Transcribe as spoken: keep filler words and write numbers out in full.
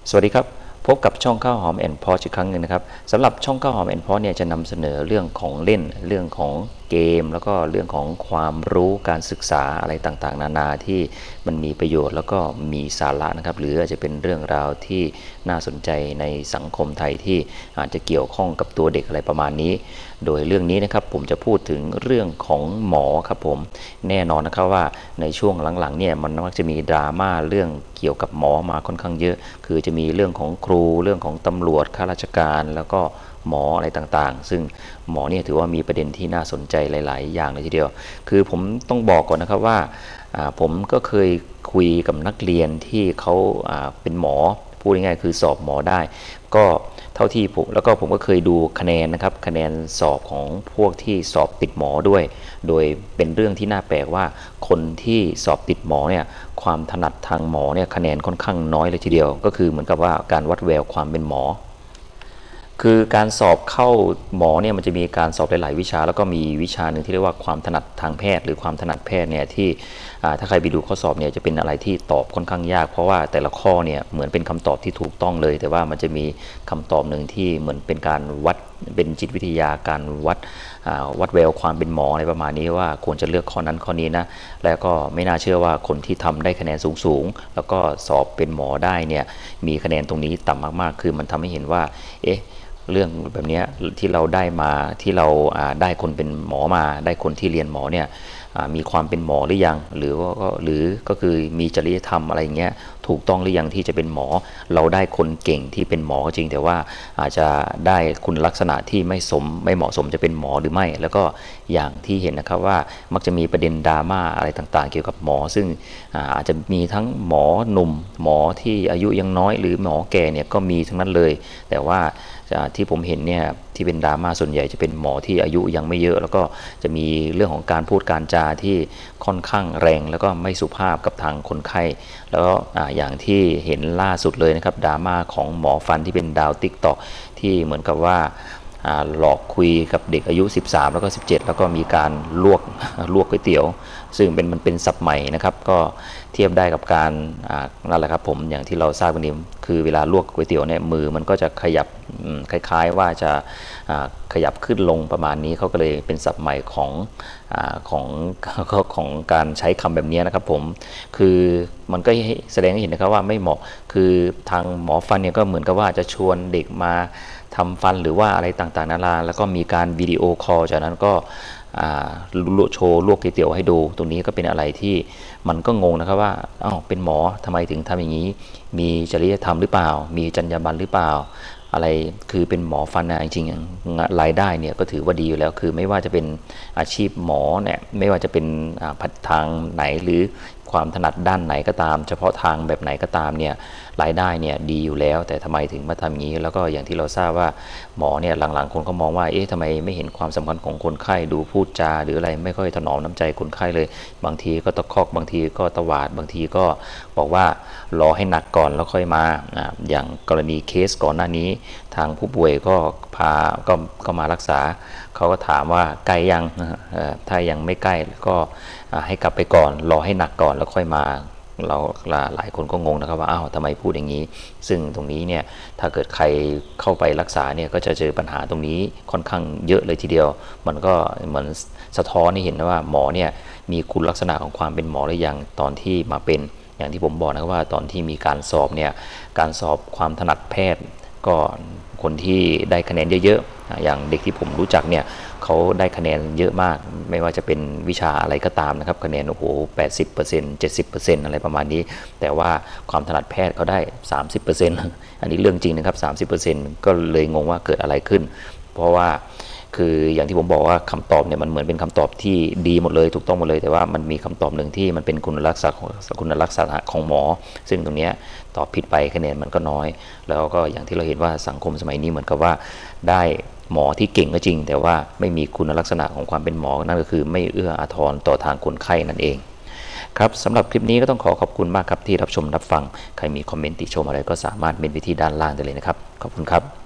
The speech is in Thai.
สวัสดีครับพบกับช่องข้าวหอมแอนด์พอชอีกครั้งหนึ่งนะครับสำหรับช่องข้าวหอมแอนด์พอชเนี่ยจะนำเสนอเรื่องของเล่นเรื่องของเกมแล้วก็เรื่องของความรู้การศึกษาอะไรต่างๆนานาที่มันมีประโยชน์แล้วก็มีสาระนะครับหรืออาจจะเป็นเรื่องราวที่น่าสนใจในสังคมไทยที่อาจจะเกี่ยวข้องกับตัวเด็กอะไรประมาณนี้โดยเรื่องนี้นะครับผมจะพูดถึงเรื่องของหมอครับผมแน่นอนนะครับว่าในช่วงหลังๆเนี่ยมันมักจะมีดราม่าเรื่องเกี่ยวกับหมอมาค่อนข้างเยอะคือจะมีเรื่องของครูเรื่องของตำรวจข้าราชการแล้วก็หมออะไรต่างๆซึ่งหมอเนี่ยถือว่ามีประเด็นที่น่าสนใจหลายๆอย่างเลยทีเดียวคือผมต้องบอกก่อนนะครับว่าผมก็เคยคุยกับนักเรียนที่เขาเป็นหมอพูดง่ายๆคือสอบหมอได้ก็เท่าที่ผมแล้วก็ผมก็เคยดูคะแนนนะครับคะแนนสอบของพวกที่สอบติดหมอด้วยโดยเป็นเรื่องที่น่าแปลกว่าคนที่สอบติดหมอเนี่ยความถนัดทางหมอเนี่ยคะแนนค่อนข้างน้อยเลยทีเดียวก็คือเหมือนกับว่าการวัดแววความเป็นหมอคือการสอบเข้าหมอเนี่ยมันจะมีการสอบหลายๆวิชาแล้วก็มีวิชาหนึ่งที่เรียกว่าความถนัดทางแพทย์หรือความถนัดแพทย์เนี่ยที่ถ้าใครไปดูข้อสอบเนี่ยจะเป็นอะไรที่ตอบค่อนข้างยากเพราะว่าแต่ละข้อเนี่ยเหมือนเป็นคำตอบที่ถูกต้องเลยแต่ว่ามันจะมีคำตอบหนึ่งที่เหมือนเป็นการวัดเป็นจิตวิทยาการวัดวัดแววความเป็นหมออะไรประมาณนี้ว่าควรจะเลือกข้อนั้นข้อนี้นะแล้วก็ไม่น่าเชื่อว่าคนที่ทำได้คะแนนสูงๆแล้วก็สอบเป็นหมอได้เนี่ยมีคะแนนตรงนี้ต่ำมากๆคือมันทำให้เห็นว่าเอ๊ะเรื่องแบบนี้ที่เราได้มาที่เราได้คนเป็นหมอมาได้คนที่เรียนหมอเนี่ยมีความเป็นหมอหรือยังหรือว่าหรือก็คือมีจริยธรรมอะไรเงี้ยถูกต้องหรือยังที่จะเป็นหมอเราได้คนเก่งที่เป็นหมอจริงแต่ว่าอาจจะได้คุณลักษณะที่ไม่สมไม่เหมาะสมจะเป็นหมอหรือไม่แล้วก็อย่างที่เห็นนะครับว่ามักจะมีประเด็นดราม่าอะไรต่างๆเกี่ยวกับหมอซึ่งอาจจะมีทั้งหมอหนุ่มหมอที่อายุยังน้อยหรือหมอแก่เนี่ยก็มีทั้งนั้นเลยแต่ว่าที่ผมเห็นเนี่ยที่เป็นดราม่าส่วนใหญ่จะเป็นหมอที่อายุยังไม่เยอะแล้วก็จะมีเรื่องของการพูดการจาที่ค่อนข้างแรงแล้วก็ไม่สุภาพกับทางคนไข้แล้วก็อย่างที่เห็นล่าสุดเลยนะครับดราม่าของหมอฟันที่เป็นดาวติ๊กต็อกที่เหมือนกับว่าหลอกคุยกับเด็กอายุสิบสามแล้วก็สิบเจ็ดแล้วก็มีการลวกลวกก๋วยเตี๋ยวซึ่งเป็นมันเป็นศัพท์ใหม่นะครับก็เทียบได้กับการนั่นแหละครับผมอย่างที่เราทราบกันดีคือเวลาลวกก๋วยเตี๋ยวเนี่ยมือมันก็จะขยับคล้ายๆว่าจะขยับขึ้นลงประมาณนี้เขาก็เลยเป็นศัพท์ใหม่ของของของการใช้คำแบบนี้นะครับผมคือมันก็แสดงให้เห็นนะครับว่าไม่เหมาะคือทางหมอฟันเนี่ยก็เหมือนกับว่าจะชวนเด็กมาทำฟันหรือว่าอะไรต่างๆนานาแล้วก็มีการวิดีโอคอลจากนั้นก็โชว์ลวกก๋วยเตี๋ยวให้ดูตรงนี้ก็เป็นอะไรที่มันก็งงนะครับว่าอ้าวเป็นหมอทำไมถึงทำอย่างนี้มีจริยธรรมหรือเปล่ามีจรรยาบรรณหรือเปล่าอะไรคือเป็นหมอฟันนะจริงๆรายได้เนี่ยก็ถือว่าดีอยู่แล้วคือไม่ว่าจะเป็นอาชีพหมอเนี่ยไม่ว่าจะเป็นผัดทางไหนหรือความถนัดด้านไหนก็ตามเฉพาะทางแบบไหนก็ตามเนี่ยรายได้เนี่ยดีอยู่แล้วแต่ทำไมถึงมาทำอย่างนี้แล้วก็อย่างที่เราทราบว่าหมอเนี่ยหลังๆคนก็มองว่าเอ๊ะทำไมไม่เห็นความสำคัญของคนไข้ดูพูดจาหรืออะไรไม่ค่อยถนอมน้ำใจคนไข้เลยบางทีก็ตะคอกบางทีก็ตวาดบางทีก็บอกว่ารอให้หนักก่อนแล้วค่อยมาอย่างกรณีเคสก่อนหน้านี้ทางผู้ป่วยก็พาก็ก็มารักษาเขาก็ถามว่าใกล้ยังถ้ายังไม่ใกล้ก็ให้กลับไปก่อนรอให้หนักก่อนแล้วค่อยมาเราหลายคนก็งงนะครับว่าอ้าวทำไมพูดอย่างนี้ซึ่งตรงนี้เนี่ยถ้าเกิดใครเข้าไปรักษาเนี่ยก็จะเจอปัญหาตรงนี้ค่อนข้างเยอะเลยทีเดียวมันก็เหมือนสะท้อนให้เห็นว่าหมอเนี่ยมีคุณลักษณะของความเป็นหมอหรือยังตอนที่มาเป็นอย่างที่ผมบอกนะครับว่าตอนที่มีการสอบเนี่ยการสอบความถนัดแพทย์ก็คนที่ได้คะแนนเยอะๆอย่างเด็กที่ผมรู้จักเนี่ยเขาได้คะแนนเยอะมากไม่ว่าจะเป็นวิชาอะไรก็ตามนะครับคะแนนโอ้โห แปดสิบเปอร์เซ็นต์ เจ็ดสิบเปอร์เซ็นต์ อะไรประมาณนี้แต่ว่าความถนัดแพทย์เขาได้ สามสิบเปอร์เซ็นต์ อันนี้เรื่องจริงนะครับ สามสิบเปอร์เซ็นต์ ก็เลยงงว่าเกิดอะไรขึ้นเพราะว่าคืออย่างที่ผมบอกว่าคำตอบเนี่ยมันเหมือนเป็นคำตอบที่ดีหมดเลยถูกต้องหมดเลยแต่ว่ามันมีคำตอบหนึ่งที่มันเป็นคุณลักษณะของคุณลักษณะของหมอซึ่งตรงนี้ตอบผิดไปคะแนนมันก็น้อยแล้วก็อย่างที่เราเห็นว่าสังคมสมัยนี้เหมือนกับว่าได้หมอที่เก่งก็จริงแต่ว่าไม่มีคุณลักษณะของความเป็นหมอนั่นก็คือไม่เอื้ออาทรต่อทางคนไข้นั่นเองครับสำหรับคลิปนี้ก็ต้องขอขอบคุณมากครับที่รับชมรับฟังใครมีคอมเมนต์ติชมอะไรก็สามารถเมนไปที่ด้านล่างได้เลยนะครับขอบคุณครับ